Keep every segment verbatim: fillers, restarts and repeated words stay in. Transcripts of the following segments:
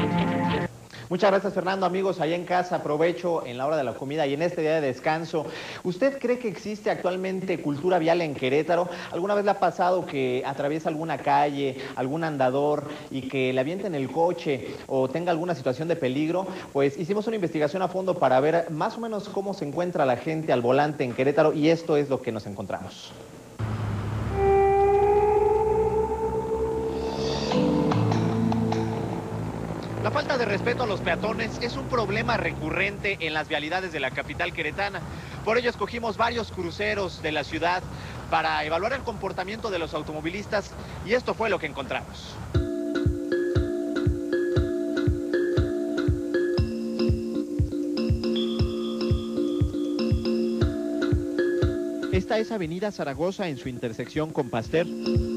Muchas gracias, Fernando. Amigos, allá en casa, aprovecho en la hora de la comida y en este día de descanso. ¿Usted cree que existe actualmente cultura vial en Querétaro? ¿Alguna vez le ha pasado que atraviesa alguna calle, algún andador y que le avienten el coche o tenga alguna situación de peligro? Pues hicimos una investigación a fondo para ver más o menos cómo se encuentra la gente al volante en Querétaro y esto es lo que nos encontramos. La falta de respeto a los peatones es un problema recurrente en las vialidades de la capital queretana. Por ello escogimos varios cruceros de la ciudad para evaluar el comportamiento de los automovilistas y esto fue lo que encontramos. Esta es Avenida Zaragoza en su intersección con Pasteur.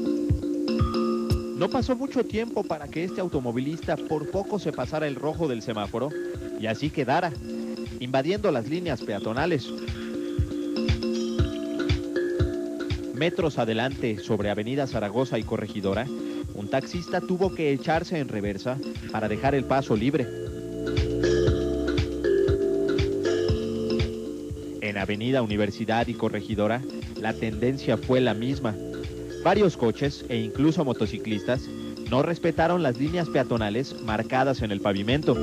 No pasó mucho tiempo para que este automovilista por poco se pasara el rojo del semáforo y así quedara, invadiendo las líneas peatonales. Metros adelante, sobre Avenida Zaragoza y Corregidora, un taxista tuvo que echarse en reversa para dejar el paso libre. En Avenida Universidad y Corregidora, la tendencia fue la misma. Varios coches e incluso motociclistas no respetaron las líneas peatonales marcadas en el pavimento.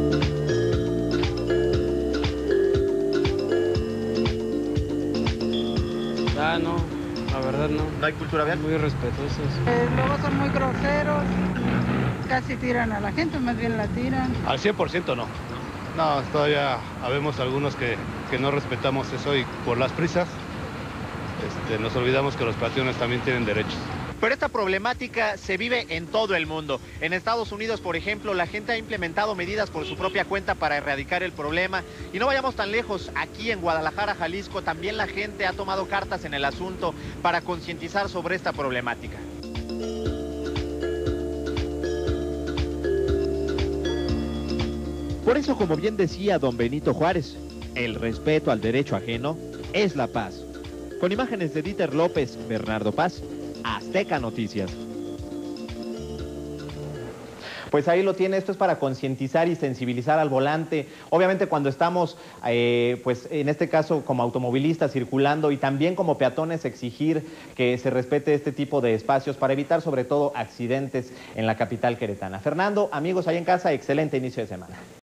Ah, no, la verdad no. ¿No hay cultura vial? Muy respetuosos. Eh, luego son muy groseros, casi tiran a la gente, más bien la tiran. Al cien por ciento no. No, todavía habemos algunos que, que no respetamos eso y por las prisas este, nos olvidamos que los peatones también tienen derechos. Pero esta problemática se vive en todo el mundo. En Estados Unidos, por ejemplo, la gente ha implementado medidas por su propia cuenta para erradicar el problema. Y no vayamos tan lejos, aquí en Guadalajara, Jalisco, también la gente ha tomado cartas en el asunto para concientizar sobre esta problemática. Por eso, como bien decía don Benito Juárez, el respeto al derecho ajeno es la paz. Con imágenes de Dieter López, Bernardo Paz, Azteca Noticias. Pues ahí lo tiene, esto es para concientizar y sensibilizar al volante. Obviamente cuando estamos, eh, pues en este caso como automovilistas circulando y también como peatones exigir que se respete este tipo de espacios para evitar sobre todo accidentes en la capital queretana. Fernando, amigos ahí en casa, excelente inicio de semana.